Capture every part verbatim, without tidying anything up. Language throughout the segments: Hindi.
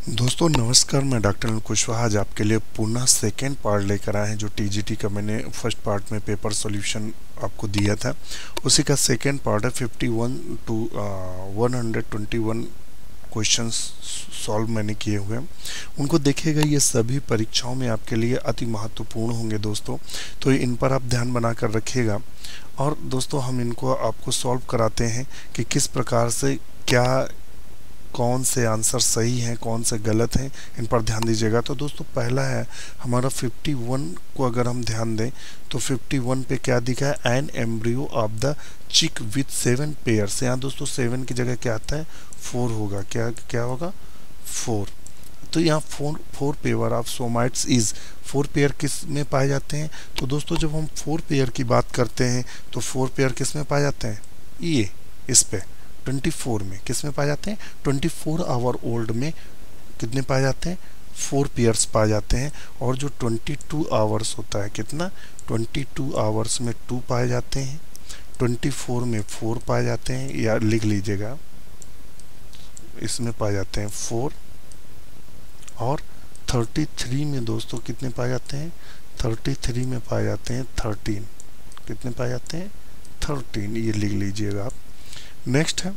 दोस्तों नमस्कार, मैं डॉक्टर अनिल कुशवाहा आज आपके लिए पुनः सेकेंड पार्ट लेकर आए हैं। जो टीजीटी का मैंने फर्स्ट पार्ट में पेपर सॉल्यूशन आपको दिया था, उसी का सेकेंड पार्ट है। Fifty one to one hundred twenty one questions solve मैंने किए हुए हैं, उनको देखिएगा। ये सभी परीक्षाओं में आपके लिए अति महत्वपूर्ण होंगे दोस्तों, तो इन पर आप ध्यान बनाकर रखिएगा। और दोस्तों हम इनको आपको सॉल्व कराते हैं कि किस प्रकार से, क्या कौन से आंसर सही हैं, कौन से गलत हैं, इन पर ध्यान दीजिएगा। तो दोस्तों पहला है हमारा फिफ्टी वन को अगर हम ध्यान दें तो फिफ्टी वन पे क्या दिखा है, an embryo of the chick with seven pairs. यहाँ दोस्तों सेवन की जगह क्या आता है, फोर होगा। क्या क्या होगा, फोर। तो यहाँ four four pair of somites is, four pair किस में पाए जाते हैं। तो दोस्तों जब हम फोर पेयर की बात करते हैं तो फोर पेयर किस में पाए जाते हैं, ये इस पे ट्वेंटी फोर में किस में पाए जाते हैं, ट्वेंटी फोर आवर ओल्ड में कितने पाए जाते हैं, फोर पेयर्स पाए जाते हैं। और जो ट्वेंटी टू आवर्स होता है, कितना, ट्वेंटी टू आवर्स में टू पाए जाते हैं, ट्वेंटी फोर में फोर पाए जाते हैं, या लिख लीजिएगा इसमें पाए जाते हैं फोर। और थर्टी थ्री में दोस्तों कितने पाए जाते हैं, थर्टी थ्री में पाए जाते हैं थर्टीन। कितने पाए जाते हैं, थर्टीन, ये लिख लीजिएगा आप। नेक्स्ट है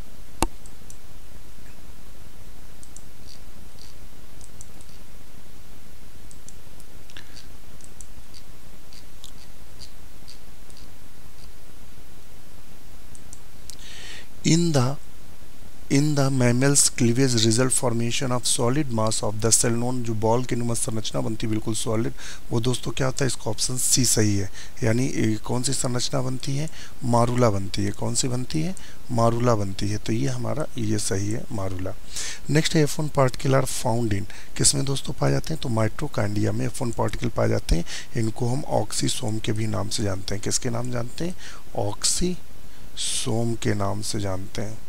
in the in the mammals cleavage result formation of solid mass of the cell known. जो बॉल की नुमा संरचना बनती है बिल्कुल सॉलिड, वो दोस्तों क्या होता है, इसका ऑप्शन सी सही है। यानी कौन सी संरचना बनती है, मारूला बनती है। कौन सी बनती है, मारूला बनती है। तो ये हमारा ये सही है, मारूला। नेक्स्ट है F one particle are found in, किसमें दोस्तों पाए जाते हैं, तो माइटोकांड्रिया में एफ वन पार्टिकल पाए जाते हैं। इनको हम ऑक्सीसोम के भी नाम से जानते हैं। किसके नाम जानते हैं, ऑक्सीसोम के नाम से जानते हैं।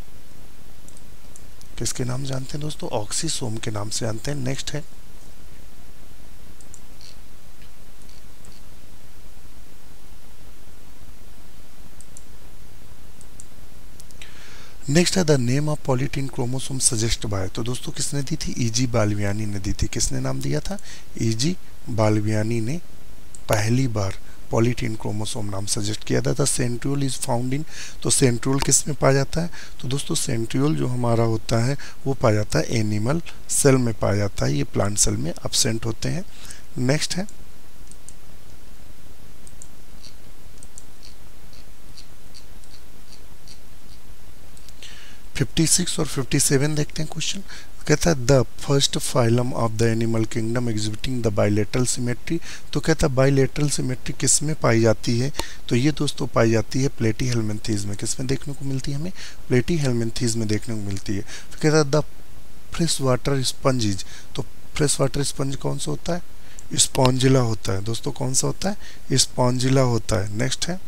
किसके नाम जानते हैं दोस्तों, ऑक्सीसोम के नाम से जानते हैं। नेक्स्ट है नेक्स्ट है the name of polytene chromosome suggest by. तो दोस्तों किसने दी थी, ईजी बाल्बियानी ने दी थी। किसने नाम दिया था, ईजी बाल्बियानी ने पहली बार पॉलीटीन क्रोमोसोम नाम सजेस्ट किया था। सेंट्रियोल इज फाउंड इन, तो सेंट्रियोल किस में पाया जाता है, तो दोस्तों सेंट्रियोल जो हमारा होता है वो पाया जाता है एनिमल सेल में पाया जाता है। ये प्लांट सेल में एब्सेंट होते हैं। नेक्स्ट है फिफ्टी सिक्स और फिफ्टी सेवन देखते हैं क्वेश्चन। कहता है the first phylum of the animal kingdom exhibiting the bilateral symmetry. तो कहता है बाइलेटरल सिमेट्री किस में पाई जाती है, तो ये दोस्तों पाई जाती है प्लेटीहेल्मिन्थीज में। किस में देखने को मिलती है हमें, प्लेटीहेल्मिन्थीज में देखने को मिलती है। फिर कहता है द फ्रेश वाटर स्पंजिज। तो फ्रेश वाटर स्पंज कौन सा होता है, स्पॉन्जिला होता है दोस्तों। कौन सा होता है, स्पॉन्जिला होता है। नेक्स्ट है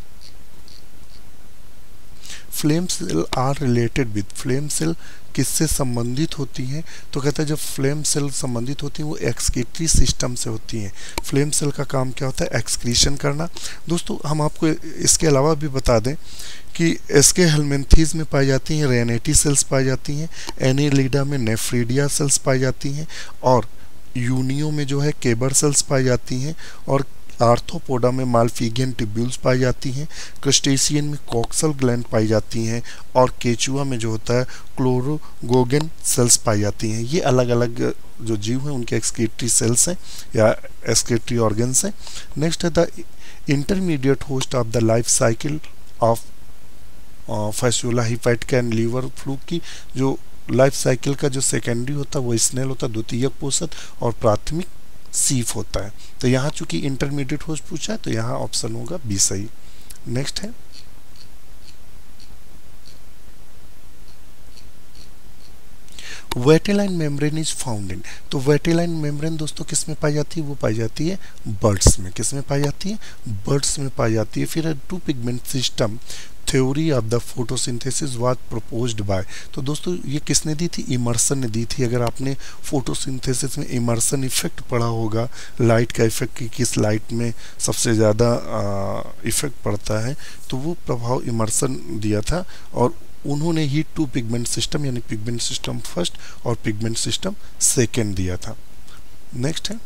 flame cell are related with, flame cell किससे संबंधित होती हैं, तो कहता है जब फ्लेम सेल संबंधित होती हैं वो एक्सक्रीटरी सिस्टम से होती हैं। फ्लेम सेल का काम क्या होता है, एक्सक्रीशन करना। दोस्तों हम आपको इसके अलावा भी बता दें कि एसके हेलमिन्थीज में पाई जाती हैं रेनेटी सेल्स पाई जाती हैं, एनिलिडा में नेफ्रीडिया सेल्स पाई जाती हैं, और यूनियो में जो है केबर सेल्स पाई जाती हैं, और आर्थ्रोपोडा में माल्फिगियन ट्यूब्यूल्स पाई जाती हैं, क्रस्टेशियन में कॉक्सल ग्लैंड पाई जाती हैं, और केचुआ में जो होता है क्लोरोगोगन सेल्स पाई जाती हैं। ये अलग अलग जो जीव हैं उनके एक्सक्रीटरी सेल्स हैं या एक्सक्रीटरी ऑर्गन्स हैं। नेक्स्ट है the intermediate host of the life cycle of fasciola hepatica and liver fluke की जो लाइफ साइकिल का जो सेकेंडरी होता है वो स्नेल होता है, द्वितीयक पोषक, और प्राथमिक सीफ होता है। तो यहाँ चूंकि इंटरमीडिएट होस्ट पूछा है तो यहाँ ऑप्शन होगा बी सही। नेक्स्ट है vitelline membrane is found in. तो वेटेलाइन मेम्ब्रेन दोस्तों किस में पाई जाती है, वो पाई जाती है बर्ड्स में। किस में पाई जाती है, बर्ड्स में पाई जाती है। फिर two pigment system theory of the photosynthesis was proposed by. तो दोस्तों ये किसने दी थी, इमर्सन ने दी थी। अगर आपने फोटोसिंथेसिस में इमर्सन इफेक्ट पढ़ा होगा, लाइट का इफेक्ट कि किस लाइट में सबसे ज़्यादा इफेक्ट पड़ता है, तो वो प्रभाव इमर्सन दिया था। और उन्होंने ही टू पिगमेंट सिस्टम यानी पिगमेंट सिस्टम फर्स्ट और पिगमेंट सिस्टम सेकेंड दिया था। नेक्स्ट है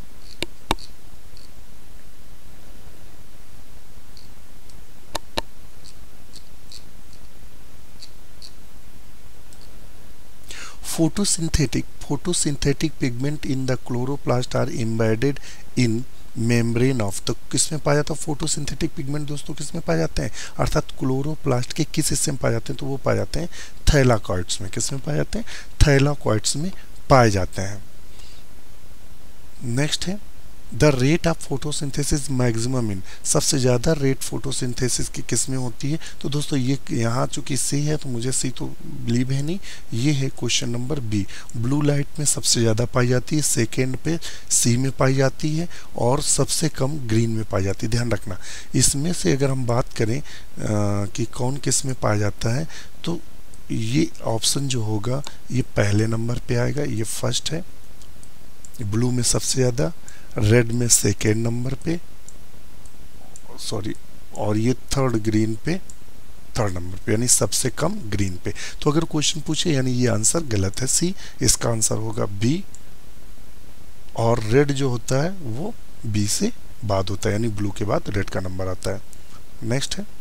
photosynthetic photosynthetic pigment in the chloroplast are embedded in membrane of. तो किसमें पाया जाता है फोटोसिंथेटिक पिगमेंट दोस्तों? किसमें पाए जाते हैं? अर्थात क्लोरोप्लास्ट के किस हिस्से में पाए जाते हैं? तो वो पाए जाते हैं थैलाकॉइड्स में। किसमें पाए जाते हैं? थैलाकॉइड्स में पाए जाते हैं। नेक्स्ट है the rate of photosynthesis maximum in, सबसे ज़्यादा रेट फोटोसिंथेसिस की किस में होती है? तो दोस्तों ये यहाँ चूंकि सी है तो मुझे सी तो बिलीव है नहीं, ये है question number B. Blue light में सबसे ज़्यादा पाई जाती है, सेकेंड पे सी में पाई जाती है और सबसे कम ग्रीन में पाई जाती है। ध्यान रखना, इसमें से अगर हम बात करें आ, कि कौन किस में पाया जाता है तो ये ऑप्शन जो होगा ये पहले नंबर पे आएगा, ये फर्स्ट है। ब्लू में सबसे ज़्यादा, रेड में सेकेंड नंबर पे, सॉरी, और ये थर्ड ग्रीन पे थर्ड नंबर पे, यानी सबसे कम ग्रीन पे। तो अगर क्वेश्चन पूछे यानी ये आंसर गलत है, सी। इसका आंसर होगा बी, और रेड जो होता है वो बी से बाद होता है, यानी ब्लू के बाद रेड का नंबर आता है। नेक्स्ट है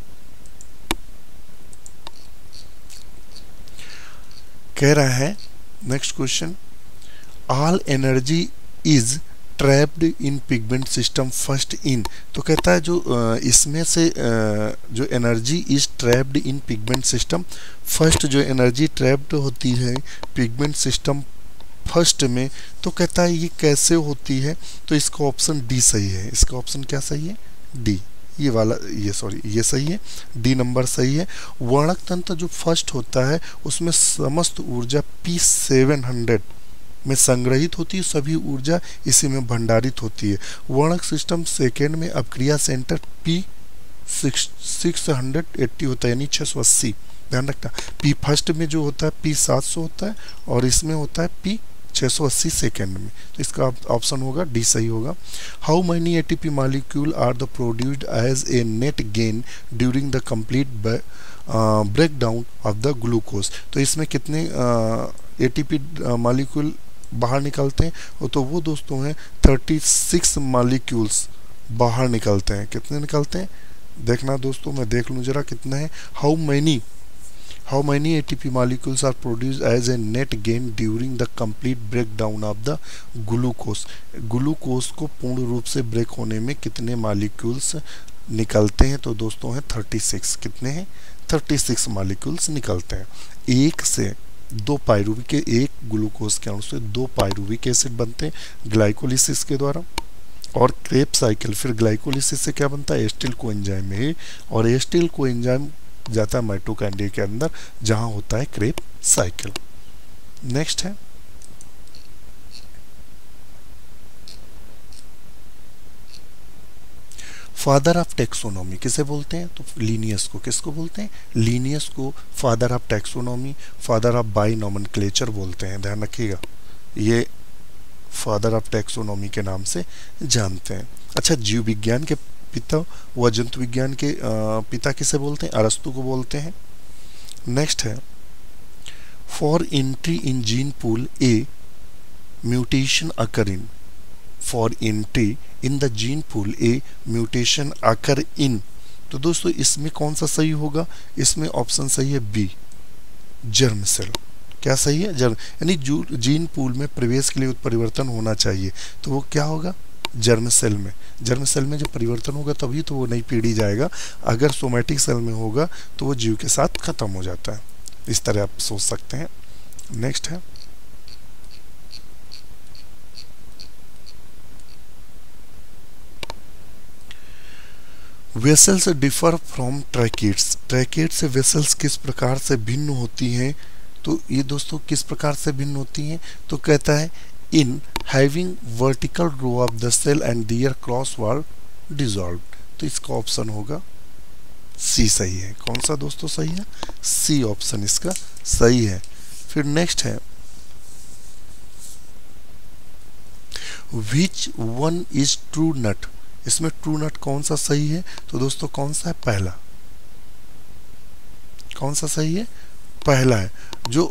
कह रहा है next question, all energy is trapped in pigment system first in. तो कहता है जो इसमें से जो energy is trapped in pigment system first, जो एनर्जी ट्रैप्ड होती है पिगमेंट सिस्टम फर्स्ट में, तो कहता है ये कैसे होती है? तो इसका ऑप्शन डी सही है। इसका ऑप्शन क्या सही है? डी, ये वाला, ये सॉरी ये सही है, डी नंबर सही है। वर्णक तंत्र जो फर्स्ट होता है उसमें समस्त ऊर्जा पी सेवन हंड्रेड में संग्रहित होती है, सभी ऊर्जा इसी में भंडारित होती है। वर्णक सिस्टम सेकेंड में अपक्रिया centre P six six hundred eighty होता है, यानी छः सौ अस्सी। ध्यान रखना, पी फर्स्ट में जो होता है पी सात सौ होता है और इसमें होता है पी छः सौ अस्सी सेकेंड में। तो इसका ऑप्शन होगा डी सही होगा। How many ATP molecule are the produced as a net gain during the complete break down of the glucose. तो इसमें कितने एटीपी मॉलिक्यूल बाहर निकलते हैं? तो वो दोस्तों हैं थर्टी सिक्स मॉलिक्यूल्स बाहर निकलते हैं। कितने निकलते हैं देखना दोस्तों, मैं देख लूँ जरा कितने हैं। How many how many ATP molecules are produced as a net gain during the complete break down of the glucose. Glucose को पूर्ण रूप से ब्रेक होने में कितने मॉलिक्यूल्स निकलते हैं? तो दोस्तों हैं थर्टी सिक्स। कितने हैं? थर्टी सिक्स मॉलिक्यूल्स निकलते हैं। एक से दो पायरुविक, एक ग्लूकोज के अणु से दो पायरुविक एसिड बनते हैं ग्लाइकोलिसिस के द्वारा, और क्रेब साइकिल फिर ग्लाइकोलिसिस से क्या बनता है? एस्टिल कोएंजाइम है, और एस्टिल कोएंजाइम जाता है माइटोकॉन्ड्रिया के अंदर जहां होता है क्रेब साइकिल। नेक्स्ट है फादर ऑफ टेक्सोनॉमी किसे बोलते हैं? तो लीनियस को। किसको बोलते हैं? लीनियस को father of taxonomy, father of binomenclature बोलते हैं। ध्यान रखिएगा, ये फादर ऑफ टेक्सोनॉमी के नाम से जानते हैं। अच्छा, जीव विज्ञान के पिता व जंतु विज्ञान के पिता किसे बोलते हैं? अरस्तु को बोलते हैं। नेक्स्ट है for entry in gene pool a mutation occur in. For entry in the gene pool a mutation occur in. तो दोस्तों इसमें कौन सा सही होगा? इसमें ऑप्शन सही है बी, जर्म सेल। क्या सही है? जर्म, यानी जीन पूल में प्रवेश के लिए उत्परिवर्तन होना चाहिए, तो वो क्या होगा? जर्म सेल में। जर्म सेल में जब परिवर्तन होगा तभी तो वो नई पीढ़ी जाएगा। अगर सोमैटिक सेल में होगा तो वो जीव के साथ खत्म हो जाता है। इस तरह आप सोच सकते हैं। नेक्स्ट है vessels differ from tracheids. Tracheid से वेसल्स किस प्रकार से भिन्न होती हैं? तो ये दोस्तों किस प्रकार से भिन्न होती हैं? तो कहता है in having vertical row of the cell and their cross wall dissolve. तो इसका ऑप्शन होगा सी सही है। कौन सा दोस्तों सही है? सी ऑप्शन इसका सही है। फिर नेक्स्ट है which one is true not. इसमें ट्रू नट कौन सा सही है? तो दोस्तों कौन सा है? पहला। कौन सा सही है? पहला है जो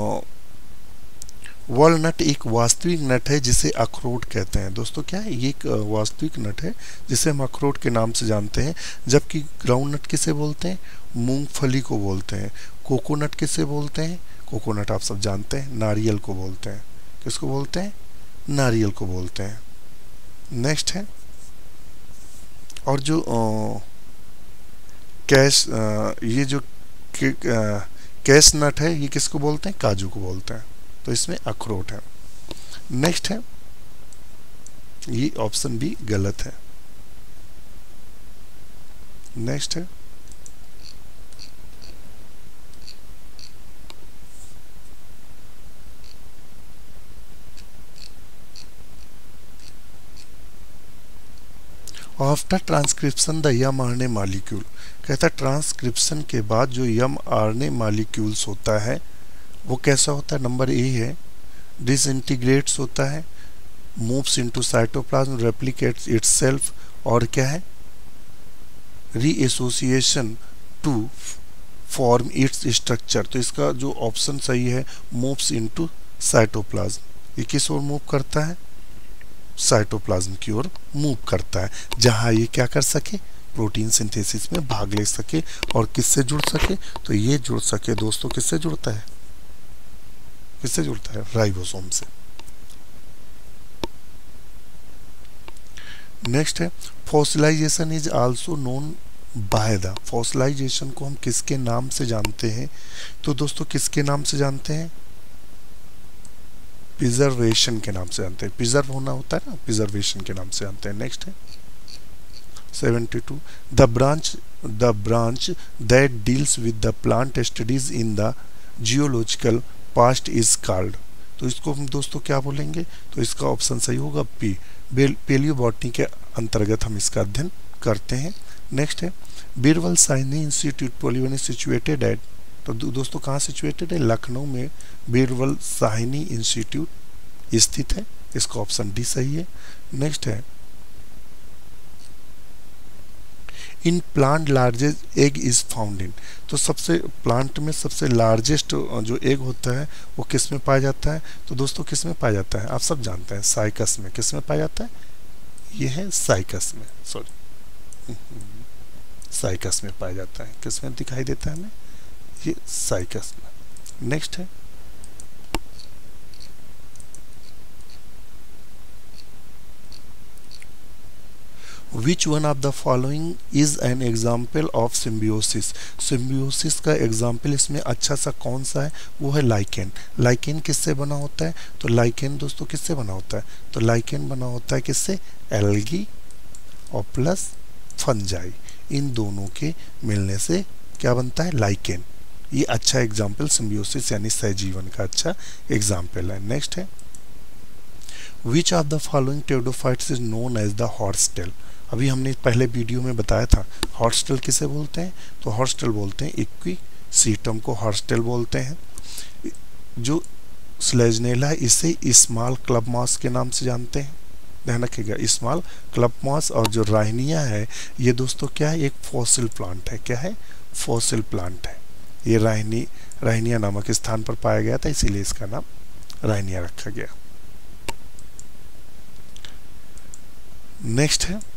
वॉलनट एक वास्तविक नट है जिसे अखरोट कहते हैं। दोस्तों क्या है, ये एक वास्तविक नट है जिसे हम अखरोट के नाम से जानते हैं। जबकि ग्राउंड नट किसे बोलते हैं, मूंगफली को बोलते हैं। कोकोनट किसे बोलते हैं, कोकोनट आप सब जानते हैं, नारियल को बोलते हैं। किसको बोलते हैं, नारियल को बोलते हैं। नेक्स्ट है, और जो आ, कैश आ, ये जो कैश नट है ये किसको बोलते हैं, काजू को बोलते हैं। तो इसमें अखरोट है। नेक्स्ट है, ये ऑप्शन बी गलत है। नेक्स्ट है, after transcription the M R N A molecule, कहता है ट्रांसक्रिप्शन के बाद जो M R N A molecules होता है वो कैसा होता है। नंबर ए है डिसइंटीग्रेट्स होता है, moves into cytoplasm, replicates itself, और क्या है reassociation to form its structure. तो इसका जो ऑप्शन सही है मूव्स इनटू साइटोप्लाज्म, ये किस ओर मूव करता है, साइटोप्लाज्म की ओर मूव करता है, जहां ये क्या कर सके, प्रोटीन सिंथेसिस में भाग ले सके। और किससे जुड़ सके, तो ये जुड़ सके दोस्तों, किससे जुड़ता है, किससे जुड़ता है, राइबोसोम से। नेक्स्ट है, fossilization is also known by the, fossilization को हम किसके नाम से जानते हैं, तो दोस्तों किसके नाम से जानते हैं, प्रिजर्वेशन के नाम से जानते हैं। प्रिजर्व होना होता है ना, प्रिजर्वेशन के नाम से जानते हैं। नेक्स्ट है seventy two, the branch the branch that deals with the plant studies in the geological past is called. तो इसको हम दोस्तों क्या बोलेंगे, तो इसका ऑप्शन सही होगा पी, पेलियोबॉटनी के अंतर्गत हम इसका अध्ययन करते हैं। नेक्स्ट है, बीरबल साइनी इंस्टीट्यूट पॉलीवन सिचुएटेड एट, तो दोस्तों कहाँ सिचुएटेड है, लखनऊ में बीरबल साहिनी इंस्टीट्यूट स्थित है। इसका ऑप्शन डी सही है। नेक्स्ट है, in plant largest egg is found in, तो सबसे प्लांट में सबसे लार्जेस्ट जो एग होता है वो किस में पाया जाता है, तो दोस्तों किस में पाया जाता है, आप सब जानते हैं साइकस में। किस में पाया जाता है, ये है साइकस में, सॉरी साइकस में पाया जाता है। किस में दिखाई देता है हमें, ये साइकस में। नेक्स्ट है, which one of the following is an example of symbiosis, symbiosis का एग्जाम्पल इसमें अच्छा सा कौन सा है, वो है लाइकेन। लाइकेन किससे बना होता है, तो लाइकेन दोस्तों किससे बना होता है, तो लाइकेन बना होता है किससे, एल्गी और प्लस फंजाई, इन दोनों के मिलने से क्या बनता है, लाइकेन। ये अच्छा एग्जाम्पल सिम्बियोसिस यानी सहजीवन का अच्छा एग्जाम्पल है। नेक्स्ट है, which of the following pteridophytes is known as the horsetail, अभी हमने पहले वीडियो में बताया था हॉर्सटेल किसे बोलते हैं, तो हॉर्सटेल बोलते हैं इक्विसीटम को हॉर्सटेल बोलते हैं। जो स्लेजनेला है इसे स्मॉल क्लब मॉस के नाम से जानते हैं, ध्यान रखिएगा, स्मॉल क्लब मॉस। और जो राइनिया है ये दोस्तों क्या है, एक फॉसिल प्लांट है, क्या है, फॉसिल प्लांट है। ये राइनी राइनिया नामक स्थान पर पाया गया था, इसीलिए इसका नाम राइनिया रखा गया। नेक्स्ट है,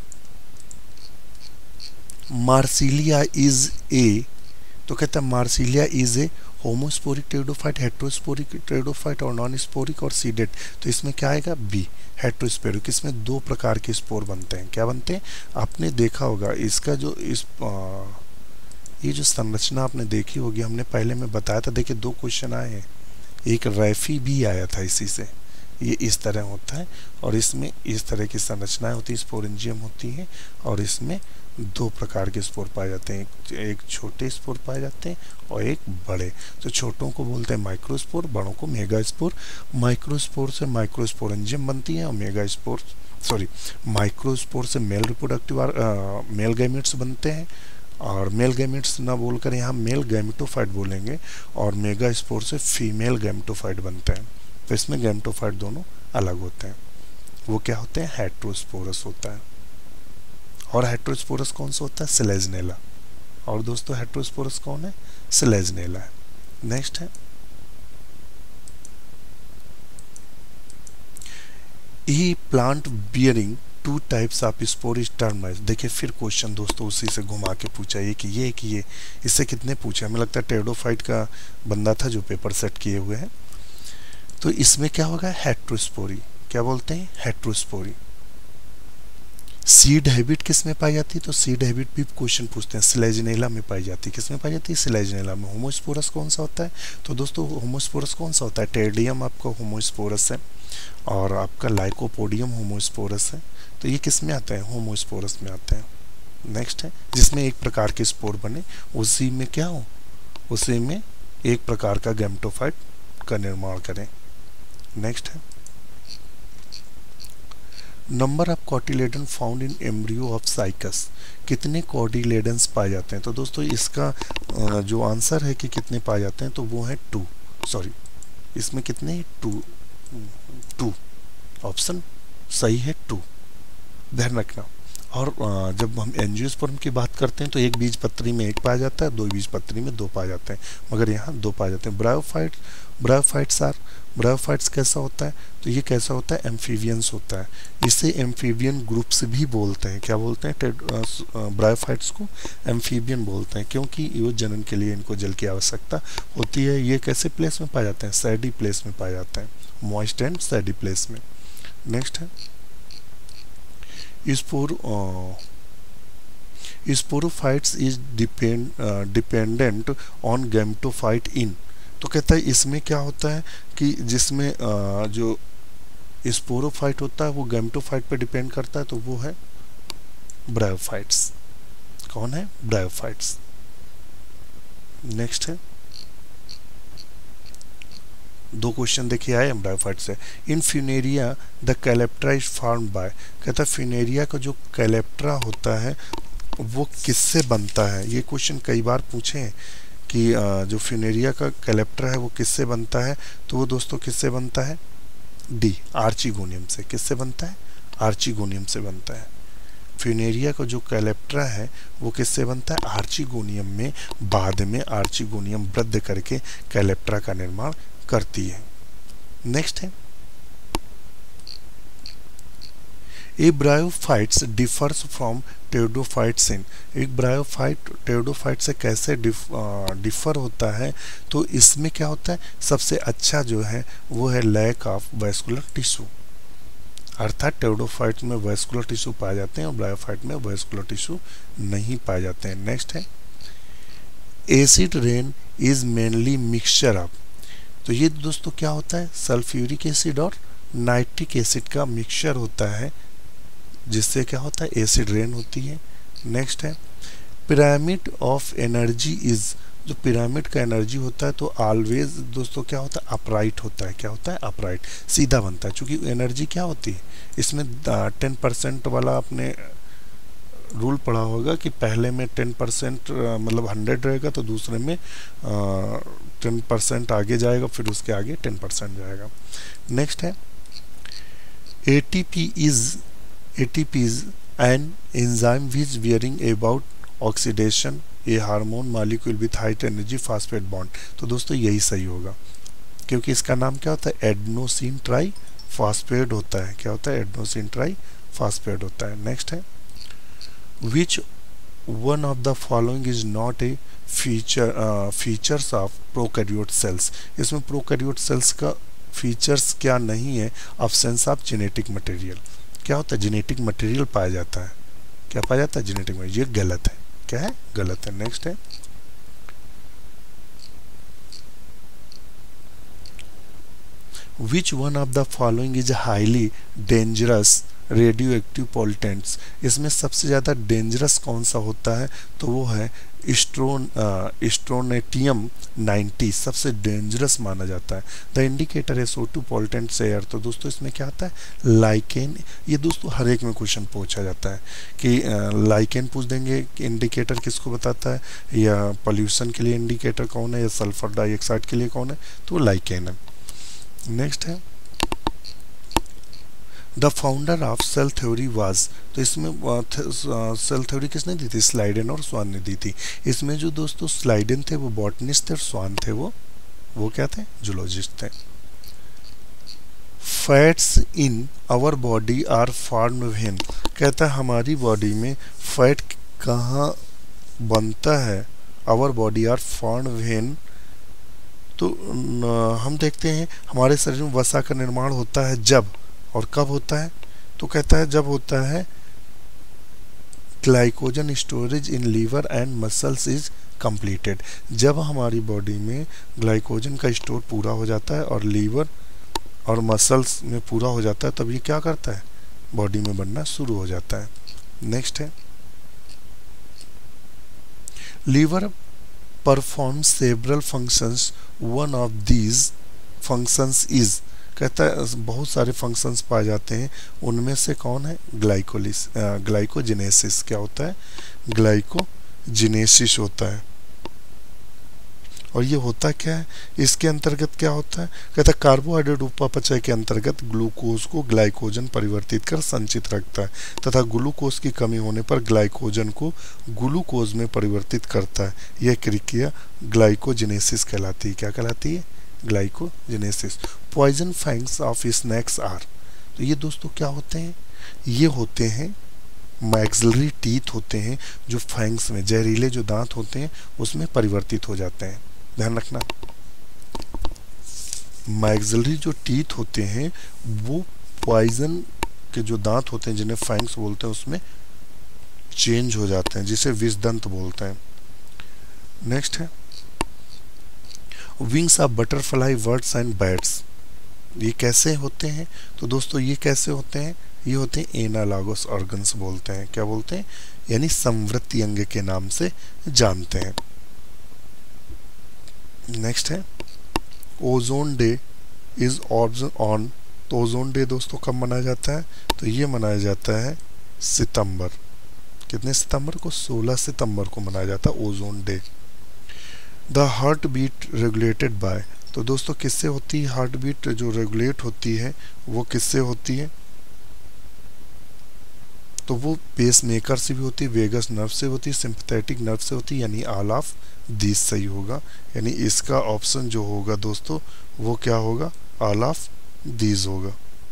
मार्सिलिया इज ए, तो कहता है Marsilea is a homosporic pteridophyte, heterosporic pteridophyte और नॉन स्पोरिक और सीडेड। तो इसमें क्या आएगा, बी, हेट्रोस्पोरिक। इसमें दो प्रकार के स्पोर बनते हैं, क्या बनते हैं, आपने देखा होगा इसका जो इस आ, ये जो संरचना आपने देखी होगी, हमने पहले में बताया था। देखिए दो क्वेश्चन आए हैं, एक रैफी भी आया था इसी से, ये इस तरह होता है और इसमें इस तरह की संरचनाएं होती है, स्पोरेंजियम होती हैं, और इसमें दो प्रकार के स्पोर पाए जाते हैं, एक, एक छोटे स्पोर पाए जाते हैं और एक बड़े। तो छोटों को बोलते हैं माइक्रोस्पोर, बड़ों को मेगा स्पोर। माइक्रोस्पोर से माइक्रोस्पोरेंजियम बनती है और मेगा स्पोर सॉरी माइक्रोस्पोर से मेल रिप्रोडक्टिव मेल गैमेट्स बनते हैं, और मेल गैमेट्स ना बोलकर यहाँ मेल गैमेटोफाइट बोलेंगे, और मेगा स्पोर से फीमेल गैमेटोफाइट बनते हैं। तो इसमें गैमेटोफाइट दोनों अलग होते हैं, वो क्या होते हैं, हेट्रोस्पोरस होता है। और हेट्रोस्पोरस कौन सा होता है, स्लेजनेला। और दोस्तों हेट्रोस्पोरस कौन है, स्लेजनेला है। नेक्स्ट है ई plant bearing two types of spore is term as. देखिए फिर क्वेश्चन दोस्तों उसी से घुमा के पूछा ये कि ये कि ये इससे कितने पूछे, हमें लगता है टेरिडोफाइट का बंदा था जो पेपर सेट किए हुए हैं। तो इसमें क्या होगा, हेट्रोस्पोरी, क्या बोलते हैं, हेट्रोस्पोरी। सीड हैबिट किस में पाई जाती है, तो सीड हैबिट भी क्वेश्चन पूछते हैं, स्लेजनेला में पाई जाती है। किस में पाई जाती है, स्लेजनेला में। होमोस्पोरस कौन सा होता है, तो दोस्तों होमोस्पोरस कौन सा होता है, टेरिडियम आपका होमोस्पोरस है और आपका लाइकोपोडियम होमोस्पोरस है। तो ये किस में आता है, होमोस्पोरस में आते हैं। नेक्स्ट है जिसमें एक प्रकार के स्पोर बने, उसी में क्या हो, उसी में एक प्रकार का गैमेटोफाइट का निर्माण करें। नेक्स्ट है number of cotyledon found in embryo of Cycas. कितने कॉटिलेडन्स पाए जाते हैं, तो दोस्तों इसका जो आंसर है कि कितने पाए जाते हैं तो वो है टू, सॉरी इसमें कितने, टू टू ऑप्शन सही है, टू, ध्यान रखना। और जब हम एंजियोस्पर्म की बात करते हैं तो एक बीज पत्री में एक पाया जाता है, दो बीज पत्री में दो पाए जाते हैं, मगर यहाँ दो पाए जाते हैं। ब्रायोफाइट ब्रायोफाइट्स आर ब्रायोफाइट्स कैसा होता है, तो ये कैसा होता है, एम्फीबियंस होता है। इसे एम्फीबियन ग्रुप्स भी बोलते हैं, क्या बोलते हैं, ब्रायोफाइट्स को एम्फीबियन बोलते हैं, क्योंकि ये जनन के लिए इनको जल की आवश्यकता होती है। ये कैसे प्लेस में पाए जाते हैं, सैडी प्लेस में पाए जाते हैं, मॉइस्ट एंड सैडी प्लेस में। नेक्स्ट है spore sporophytes is depend dependent on gametophyte in. तो कहता है इसमें क्या होता है कि जिसमें uh, जो स्पोरोफाइट होता है वो गैमेटोफाइट पे डिपेंड करता है, तो वो है ब्रायोफाइट्स। कौन है, ब्रायोफाइट्स। नेक्स्ट है दो क्वेश्चन देखिए आए ब्रायोफाइट से। In Funaria the calyptra is formed by. कहता है फ्यूनेरिया का जो कैलेप्ट्रा होता है वो किससे बनता है, ये क्वेश्चन कई बार पूछे हैं कि जो फ्यूनेरिया का कैलेप्ट्रा है वो किससे बनता है, तो वो दोस्तों किससे बनता है, डी, आर्चिगोनियम से। किससे बनता है, आर्चिगोनियम से बनता है। फ्यूनेरिया का जो कैलेप्ट्रा है वो किससे बनता है, आर्चिगोनियम में, बाद में आर्चिगोनियम वृद्धि करके कैलेप्ट्रा का निर्माण करती है। नेक्स्ट है a bryophytes differs from pteridophytes in. एक ब्रायोफाइट टेरिडोफाइट से कैसे डिफ, डिफर होता है, तो इसमें क्या होता है, सबसे अच्छा जो है वो है लैक ऑफ वैस्कुलर टिश्यू, अर्थात टेरिडोफाइट्स में वैस्कुलर टिश्यू पाए जाते हैं और ब्रायोफाइट में वैस्कुलर टिश्यू नहीं पाए जाते हैं। नेक्स्ट है acid rain is mainly mixture of. तो ये दोस्तों क्या होता है, सल्फ्यूरिक एसिड और नाइट्रिक एसिड का मिक्सचर होता है, जिससे क्या होता है, एसिड रेन होती है। नेक्स्ट है पिरामिड ऑफ एनर्जी इज। जो पिरामिड का एनर्जी होता है तो ऑलवेज दोस्तों क्या होता है, अपराइट होता है। क्या होता है, अपराइट, सीधा बनता है। चूंकि एनर्जी क्या होती है इसमें, टेन परसेंट वाला आपने रूल पढ़ा होगा कि पहले में टेन परसेंट मतलब हंड्रेड रहेगा तो दूसरे में टेन परसेंट आगे जाएगा, फिर उसके आगे टेन परसेंट जाएगा। नेक्स्ट है ATP is ATP is an enzyme which bearing about oxidation a hormone molecule with high energy phosphate bond. तो दोस्तों यही सही होगा, क्योंकि इसका नाम क्या होता है, एडनोसिन ट्राई फास्फेट होता है। क्या होता है, एडनोसिन ट्राई फास्फेट होता है। नेक्स्ट है which one of the following is not a feature features of prokaryote cells. इसमें प्रोकैरियोट सेल्स का फीचर्स क्या नहीं है, अब्सेंस ऑफ जेनेटिक मटेरियल। क्या होता है, जेनेटिक मटेरियल पाया जाता है। क्या पाया जाता है, जेनेटिक मटेरियल। ये गलत है, क्या है, गलत है। नेक्स्ट है which one of the following is highly dangerous radio active pollutants. इसमें सबसे ज़्यादा डेंजरस कौन सा होता है, तो वो है स्ट्रोन स्ट्रोनेटियम नाइंटी, सबसे डेंजरस माना जाता है। The indicator S O two pollutants air. तो दोस्तों इसमें क्या आता है, लाइकेन। ये दोस्तों हर एक में क्वेश्चन पूछा जाता है कि लाइकेन पूछ देंगे कि इंडिकेटर किसको बताता है, या पॉल्यूशन के लिए इंडिकेटर कौन है, या सल्फर डाइऑक्साइड के लिए कौन है, तो लाइकेन है। नेक्स्ट है the founder of cell theory was. तो इसमें सेल थ्योरी किसने दी थी, स्लाइडेन और स्वान ने दी थी। इसमें जो दोस्तों स्लाइडेन थे वो बॉटनिस्ट थे और स्वान थे वो वो क्या थे? जूलॉजिस्ट थे। Fats in our body are formed when, कहता है हमारी बॉडी में फैट कहाँ बनता है? Our body are formed when, तो न, हम देखते हैं हमारे शरीर में वसा का निर्माण होता है जब, और कब होता है? तो कहता है जब होता है glycogen storage in liver and muscles is completed, जब हमारी बॉडी में ग्लाइकोजन का स्टोर पूरा हो जाता है और लीवर और मसल्स में पूरा हो जाता है, तब ये क्या करता है? बॉडी में बनना शुरू हो जाता है। नेक्स्ट है liver perform several functions, one of these functions is, कहता है बहुत सारे फंक्शंस पाए जाते हैं, उनमें से कौन है? Glycolysis glycogenesis. क्या होता है? ग्लाइकोजिनेसिस होता है। और ये होता क्या है? इसके अंतर्गत क्या होता है? कहता है कार्बोहाइड्रेट उपापचय के अंतर्गत ग्लूकोज को ग्लाइकोजन परिवर्तित कर संचित रखता है तथा ग्लूकोज की कमी होने पर ग्लाइकोजन को ग्लूकोज में परिवर्तित करता है। यह क्रिया ग्लाइकोजिनेसिस कहलाती है। क्या कहलाती है? Glycogenesis. Poison fangs of snakes are, तो ये दोस्तों क्या होते हैं? ये होते हैं मैक्सिलरी टीथ होते हैं, जो फैंग्स में जहरीले जो दांत होते हैं उसमें परिवर्तित हो जाते हैं। ध्यान रखना, मैक्सिलरी जो टीथ होते हैं वो पॉइजन के जो दांत होते हैं जिन्हें फैंग्स बोलते हैं उसमें चेंज हो जाते हैं, जिसे विषदंत बोलते हैं। नेक्स्ट है wings of butterfly birds and bats, ये कैसे होते हैं? तो दोस्तों ये कैसे होते हैं? ये होते हैं एनालॉगस ऑर्गन्स बोलते हैं। क्या बोलते हैं? यानी संवृत्ति अंग के नाम से जानते हैं। नेक्स्ट है ओजोन डे इज ऑन, तो ओजोन डे दोस्तों कब मनाया जाता है? तो ये मनाया जाता है सितंबर, कितने सितंबर को? सोलह सितंबर को मनाया जाता है ozone day. The heart beat regulated by, तो दोस्तों किससे होती है हार्ट बीट? जो रेगुलेट होती है वो किससे होती है? तो वो पेस मेकर से भी होती है, वेगस नर्व से होती है, सिंपैथेटिक नर्व से होती है, यानी ऑल ऑफ दिस सही होगा। यानी इसका ऑप्शन जो होगा दोस्तों वो क्या होगा? ऑल ऑफ दिस होगा।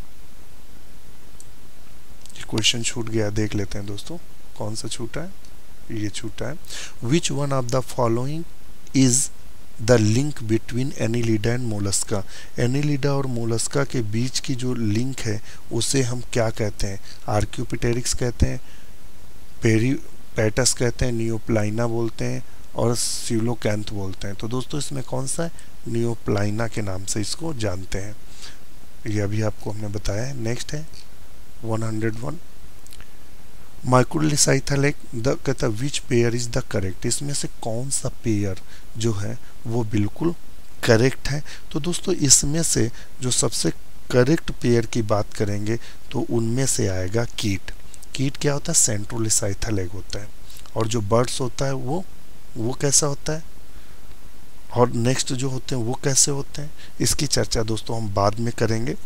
क्वेश्चन छूट गया, देख लेते हैं दोस्तों कौन सा छूटा है। ये छूटा है which one of the following is the link between Annelida and Mollusca, Annelida और मोलस्का के बीच की जो लिंक है उसे हम क्या कहते हैं? आर्क्योपिटेरिक्स कहते हैं, पेरीपैटस कहते हैं, नियोप्लाइना बोलते हैं और सीलोकैंथ बोलते हैं। तो दोस्तों इसमें कौन सा है? नियोप्लाइना के नाम से इसको जानते हैं। ये अभी आपको हमने बताया है। नेक्स्ट है वन हंड्रेड वन माइक्रोलिसाइथालेक द कहता which pair is the correct, इसमें से कौन सा पेयर जो है वो बिल्कुल करेक्ट है? तो दोस्तों इसमें से जो सबसे करेक्ट पेयर की बात करेंगे तो उनमें से आएगा कीट। कीट क्या होता है? सेंट्रोलिसाइथालेक होता है। और जो बर्ड्स होता है वो वो कैसा होता है? और नेक्स्ट जो होते हैं वो कैसे होते हैं? इसकी चर्चा दोस्तों हम बाद में करेंगे।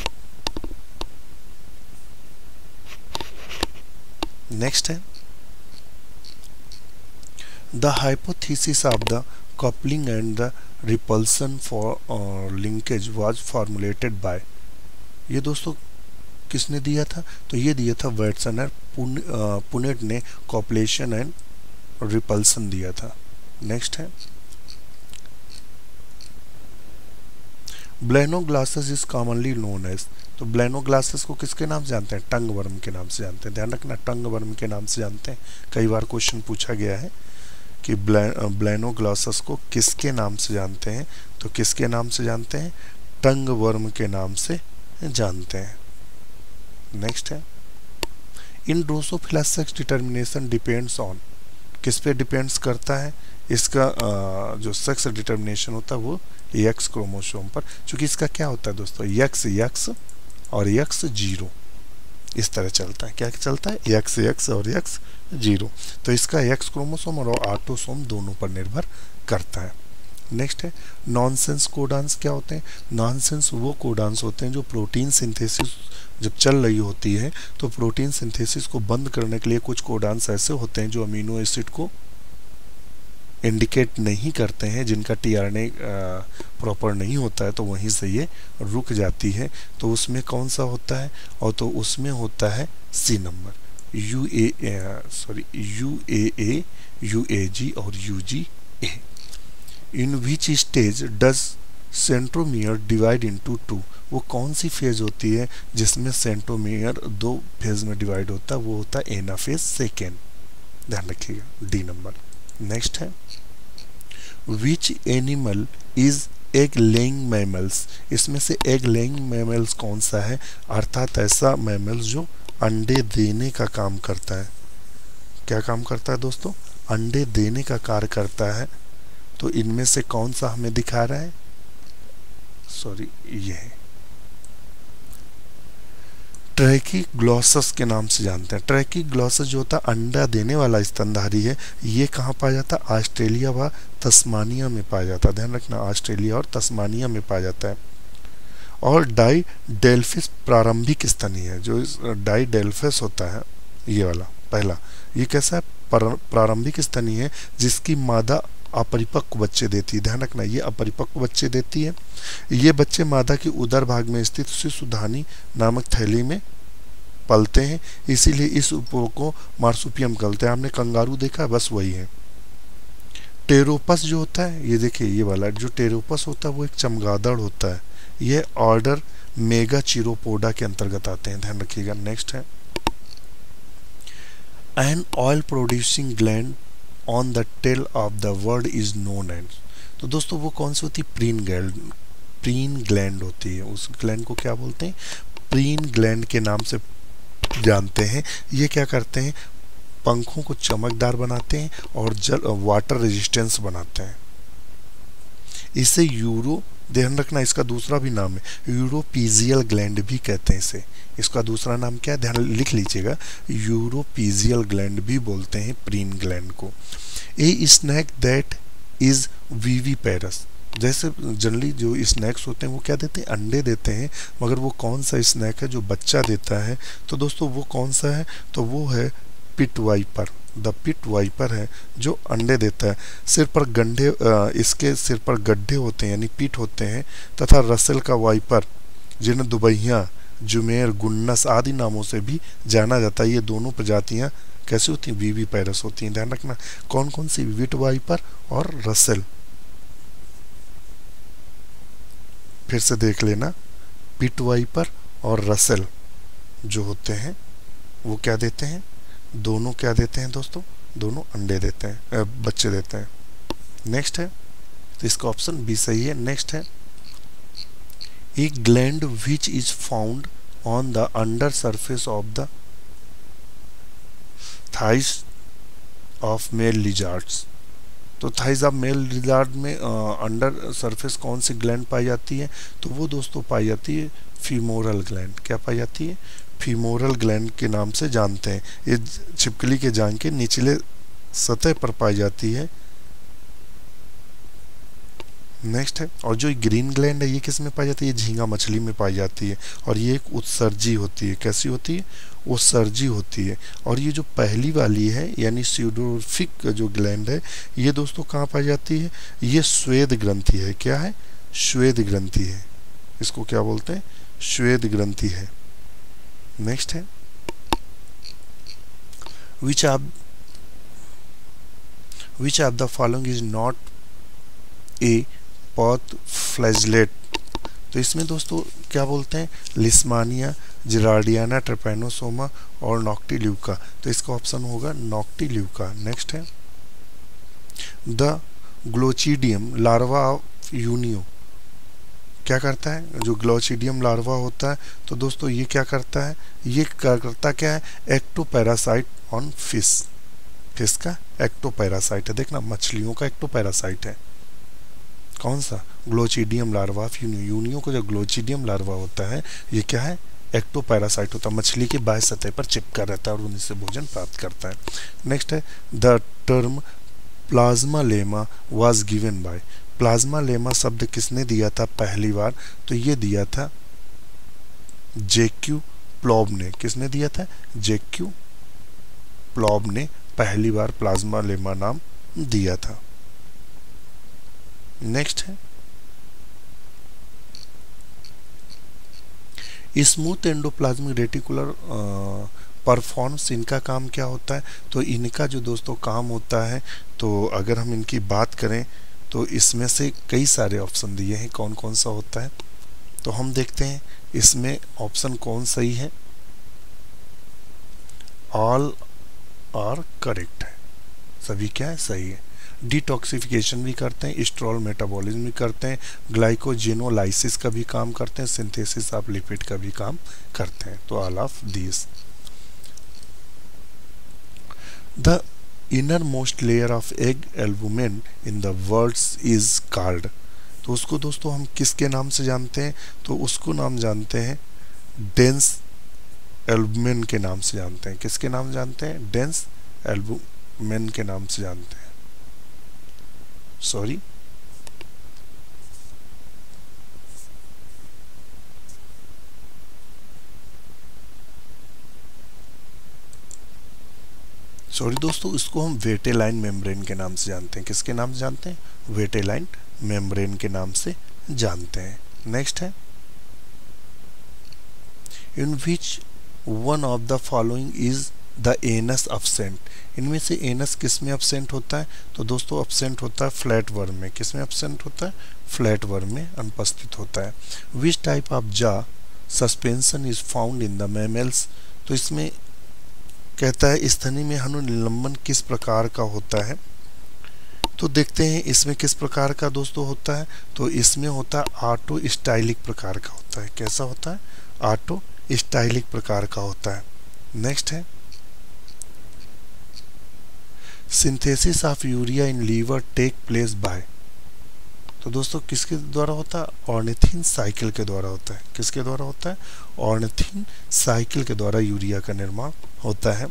नेक्स्ट है the hypothesis of the coupling and the repulsion for linkage was formulated by, ये दोस्तों किसने दिया था? तो ये दिया था वाटसन और पुनेट ने कॉपलेशन एंड रिपल्सन दिया था। नेक्स्ट है Balanoglossus is commonly known as, तो ब्लेनोग्लासेस को किसके नाम से जानते हैं? टंग वर्म के नाम से जानते हैं। ध्यान रखना, टंग वर्म के नाम से जानते हैं। कई बार क्वेश्चन पूछा गया है कि ब्लेनोग्लासेस को किसके नाम से जानते हैं? तो किसके नाम से जानते हैं? टंग वर्म के नाम से जानते हैं। नेक्स्ट है in Drosophila sex determination depends on, किस पे डिपेंड्स करता है? इसका आ, जो सेक्स डिटर्मिनेशन होता है वो एक्स क्रोमोसोम पर। चूंकि इसका क्या होता है दोस्तों? एक्स एक्स और एक्स जीरो, इस तरह चलता है। क्या चलता है? एक्स एक्स और एक्स जीरो। तो इसका एक्स क्रोमोसोम और ऑटोसोम दोनों पर निर्भर करता है। नेक्स्ट है नॉनसेंस कोडांस क्या होते हैं? नॉनसेंस वो कोडांस होते हैं जो प्रोटीन सिंथेसिस जब चल रही होती है तो प्रोटीन सिंथेसिस को बंद करने के लिए कुछ कोडांस ऐसे होते हैं जो अमीनो एसिड को इंडिकेट नहीं करते हैं, जिनका टीआरएनए प्रॉपर नहीं होता है, तो वहीं से ये रुक जाती है। तो उसमें कौन सा होता है, और तो उसमें होता है C number, U A sorry U A A, U A G और U G A. In which stage does centromere divide into two, वो कौन सी फेज होती है जिसमें सेंट्रोमियर दो फेज में डिवाइड होता है, वो होता है एनाफेज सेकेंड, ध्यान रखिएगा, डी नंबर। नेक्स्ट है which animal is egg laying mammals, इसमें से एग लेइंग मैमल्स कौन सा है, अर्थात ऐसा मैमल्स जो अंडे देने का काम करता है। क्या काम करता है दोस्तों, अंडे देने का कार्य करता है। तो इनमें से कौन सा हमें दिखा रहा है, सॉरी ये है ट्रैकीग्लॉसस के नाम से जानते हैं। ट्रैकीग्लॉसस जो होता है अंडा देने वाला स्तनधारी है, ये कहाँ पाया जाता है, ऑस्ट्रेलिया व तस्मानिया में पाया जाता है, ध्यान रखना, ऑस्ट्रेलिया और तस्मानिया में पाया जाता है। और डाई डेल्फिस प्रारंभिक स्तनी है, जो डाई डेल्फिस होता है ये वाला पहला, ये कैसा है, प्रारंभिक स्तनी है, जिसकी मादा अपरिपक्व बच्चे देती है, ध्यान रखना, ये अपरिपक्व बच्चे देती है। ये बच्चे मादा की उदर भाग में स्थित शिशुधानी नामक थैली में पलते हैं, इसीलिए इस उपभोग को मार्सुपियम कहते हैं। हमने कंगारू देखा, बस वही है। टेरोपस जो होता है, ये देखिए ये वाला जो टेरोपस होता है वो एक चमगादड़ होता है, ये ऑर्डर मेगा चिरोपोडा के अंतर्गत आते हैं, ध्यान रखिएगा। नेक्स्ट है an oil producing gland on the tail of the bird is known as, तो दोस्तों वो कौन सी होती है, प्रीन ग्लैंड, प्रीन ग्लैंड होती है, उस ग्लैंड को क्या बोलते हैं, प्रीन ग्लैंड के नाम से जानते हैं। ये क्या करते हैं, पंखों को चमकदार बनाते हैं और जल वाटर रेजिस्टेंस बनाते हैं। इसे यूरो, ध्यान रखना इसका दूसरा भी नाम है, यूरोपीजियल ग्लैंड भी कहते हैं इसे, इसका दूसरा नाम क्या है, ध्यान लिख लीजिएगा, यूरोपीजियल ग्लैंड भी बोलते हैं प्रीन ग्लैंड को। A snake that is viviparous, जैसे जनरली जो स्नैक्स होते हैं वो क्या देते हैं, अंडे देते हैं, मगर वो कौन सा स्नैक है जो बच्चा देता है, तो दोस्तों वो कौन सा है, तो वो है pit viper, the pit viper है जो अंडे देता है। सिर पर गड्ढे, इसके सिर पर गड्ढे होते हैं यानी पिट होते हैं, तथा रसेल का वाइपर जिन्हें दुबैया, जुमेर, गुन्नस आदि नामों से भी जाना जाता है। ये दोनों प्रजातियां कैसी होती हैं, विविपेरस होती हैं, ध्यान रखना। कौन कौन सी, विट वाइपर और रसेल, फिर से देख लेना, पिट वाइपर और रसेल जो होते हैं वो क्या देते हैं, दोनों क्या देते हैं दोस्तों, दोनों अंडे देते हैं, बच्चे देते हैं। नेक्स्ट है, तो इसका ऑप्शन बी सही है। नेक्स्ट है a gland which is found on the under surface of the thighs of male lizards, तो थाइस ऑफ मेल लिजार्ड में अंडर सरफेस कौन सी ग्लैंड पाई जाती है, तो वो दोस्तों पाई जाती है फीमोरल ग्लैंड। क्या पाई जाती है, फीमोरल ग्लैंड के नाम से जानते हैं। ये छिपकली के जांघ के निचले सतह पर पाई जाती है। नेक्स्ट है, और जो ग्रीन ग्लैंड है ये किस में पाई जाती है, ये झींगा मछली में पाई जाती है, और ये एक उत्सर्जी होती है। कैसी होती है, उत्सर्जी होती है। और ये जो पहली वाली है यानी स्यूडोर्फिक जो ग्लैंड है, ये दोस्तों कहाँ पाई जाती है, ये श्वेत ग्रंथि है। क्या है, श्वेत ग्रंथि है, इसको क्या बोलते हैं, श्वेत ग्रंथि है। नेक्स्ट है which of which of the following is not a पॉथ फ्लैजलेट, तो इसमें दोस्तों क्या बोलते हैं, लिस्मानिया, जिरार्डियाना, ट्रेपैनोसोमा और नॉक्टिल्यूका, तो इसका ऑप्शन होगा नॉक्टिल्यूका। नेक्स्ट है the glochidium larva of Unio, क्या करता है, जो ग्लोचिडियम लार्वा होता है, तो दोस्तों ये क्या करता है, ये करता क्या है, एक्टोपैरासाइट ऑन फिश, फिश का एक्टोपैरासाइट है, देखना मछलियों का एक्टोपैरासाइट है। कौन सा, glochidium larva of Unio, Unio को जो ग्लोचिडियम लार्वा होता है ये क्या है, एक्टोपैरासाइट होता है, मछली के बाह्य सतह पर चिपका रहता है और उन्हीं से भोजन प्राप्त करता है। नेक्स्ट है the term plasma lemma was given by, plasma lemma शब्द किसने दिया था पहली बार, तो ये दिया था जेक्यू प्लॉब ने। किसने दिया था, जेक्यू प्लॉब ने पहली बार प्लाज्मा लेमा नाम दिया था। नेक्स्ट है स्मूथ एंडोप्लाज्मिक रेटिकुलर परफॉर्म्स। इनका काम क्या होता है? तो इनका जो दोस्तों काम होता है, तो अगर हम इनकी बात करें तो इसमें से कई सारे ऑप्शन दिए हैं, कौन कौन सा होता है। तो हम देखते हैं इसमें ऑप्शन कौन सही है। ऑल आर करेक्ट है, सभी क्या है? सही है। डिटॉक्सिफिकेशन भी करते हैं, स्ट्रॉल मेटाबॉलिज्म भी करते हैं, ग्लाइकोजेनोलाइसिस का भी काम करते हैं, सिंथेसिस ऑफ लिपिड का भी काम करते हैं। तो all of this. The inner most layer of egg albumin in the words is called. तो उसको दोस्तों हम किसके नाम से जानते हैं? तो उसको नाम जानते हैं डेंस एल्बुमिन के नाम से जानते हैं। किसके नाम जानते हैं? डेंस एल्बुमिन के नाम से जानते हैं। सॉरी, सॉरी दोस्तों, इसको हम वेटेलाइन मेम्ब्रेन के नाम से जानते हैं। किसके नाम से जानते हैं? वेटेलाइन मेम्ब्रेन के नाम से जानते हैं। नेक्स्ट है in which one of the following is the anus absent. इनमें से एनस किस में अब्सेंट होता है? तो दोस्तों अब्सेंट होता है फ्लैट वर्म में। किस में अब्सेंट होता है? फ्लैट वर्म में अनुपस्थित होता है। Which type of jaw suspension is found in the mammals. तो इसमें कहता है स्तनी में हनुनिलंबन किस प्रकार का होता है। तो देखते हैं इसमें किस प्रकार का दोस्तों होता है। तो इसमें होता है ऑटो स्टाइलिक प्रकार का होता है। कैसा होता है? ऑटो स्टाइलिक प्रकार का होता है। नेक्स्ट है synthesis of urea in liver take place by. तो दोस्तों किसके द्वारा होता है? ऑर्निथिन साइकिल के द्वारा होता है। किसके द्वारा होता है? ऑर्निथिन साइकिल के द्वारा यूरिया का निर्माण होता है।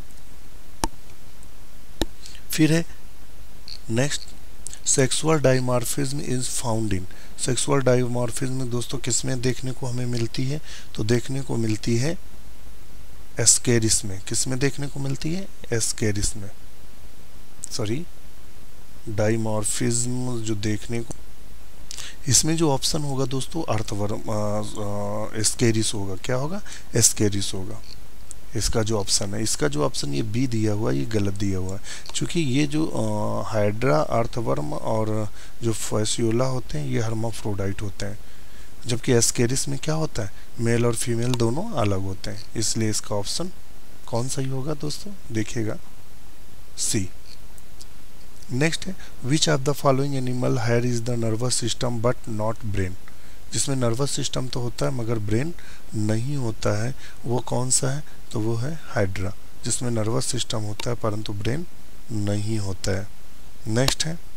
फिर है next sexual dimorphism is found in. Sexual dimorphism दोस्तों किसमें देखने को हमें मिलती है? तो देखने को मिलती है एस्केरिस में। किसमें देखने को मिलती है? एस्केरिस में। सॉरी, डाइमॉर्फिज्म जो देखने को, इसमें जो ऑप्शन होगा दोस्तों अर्थवर्म एस्केरिस होगा। क्या होगा? एस्केरिस होगा इसका जो ऑप्शन है। इसका जो ऑप्शन ये बी दिया हुआ है ये गलत दिया हुआ है, क्योंकि ये जो हाइड्रा अर्थवर्म और जो फैसियोला होते हैं ये हर्माफ्रोडाइट होते हैं, जबकि एस्केरिस में क्या होता है? मेल और फीमेल दोनों अलग होते हैं। इसलिए इसका ऑप्शन कौन सही होगा दोस्तों? देखिएगा सी। नेक्स्ट है which of the following animal has is the nervous system but not brain. जिसमें नर्वस सिस्टम तो होता है मगर ब्रेन नहीं होता है, वो कौन सा है? तो वो है हाइड्रा, जिसमें नर्वस सिस्टम होता है परंतु ब्रेन नहीं होता है। नेक्स्ट है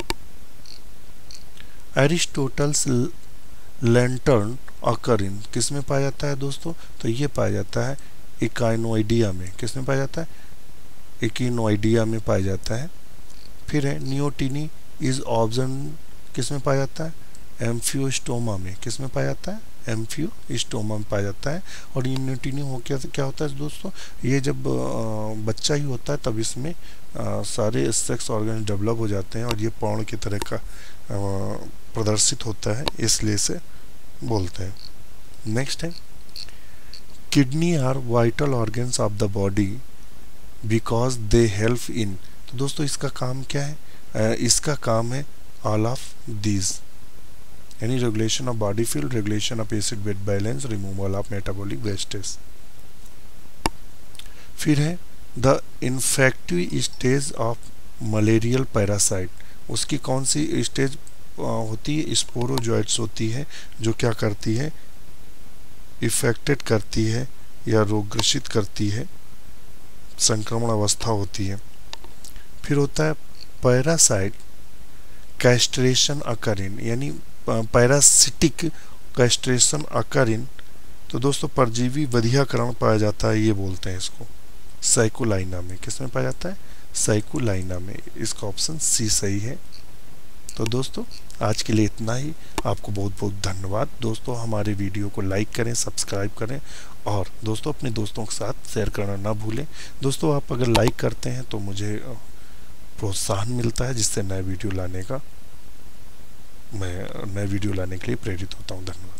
एरिस्टोटल्स लैंटर्न ऑकर इन। किस में पाया जाता है दोस्तों? तो ये पाया जाता है इकाइनोइडिया में। किस में पाया जाता है? इकिनोइडिया में पाया जाता है। फिर है नियोटिनी इज ऑब्जन। किस में पाया जाता है? एम्फियोस्टोमा में। किस में पाया जाता है? एम्फियोस्टोमा में पाया जाता है। और ये नियोटिनी हो क्या क्या होता है दोस्तों? ये जब बच्चा ही होता है तब इसमें आ, सारे सेक्स ऑर्गन डेवलप हो जाते हैं और ये पौड़ की तरह का आ, प्रदर्शित होता है, इसलिए से बोलते हैं। नेक्स्ट है kidney are vital organs of the body because they help in. तो दोस्तों इसका काम क्या है? आ, इसका काम है ऑल ऑफ दीज, यानी regulation of body field, regulation of acid wet balance, removal of metabolic wastage. फिर है the infective stage of malarial parasite. उसकी कौन सी स्टेज होती है? स्पोरोजोइट्स होती है, जो क्या करती है? इफेक्टेड करती है या रोगग्रसित करती है, संक्रमण अवस्था होती है। फिर होता है पैरासाइट कैस्ट्रेशन अकरिन, यानी पैरासिटिक कैस्ट्रेशन अकरिन। तो दोस्तों परजीवी बधियाकरण पाया जाता है, ये बोलते हैं इसको साइकोलाइना में। किस में पाया जाता है? साइकोलाइना में। इसका ऑप्शन सी सही है। तो दोस्तों आज के लिए इतना ही। आपको बहुत बहुत धन्यवाद। दोस्तों हमारे वीडियो को लाइक करें, सब्सक्राइब करें और दोस्तों अपने दोस्तों के साथ शेयर करना ना भूलें। दोस्तों आप अगर लाइक करते हैं तो मुझे प्रोत्साहन मिलता है, जिससे नए वीडियो लाने का मैं नए वीडियो लाने के लिए प्रेरित होता हूँ। धन्यवाद।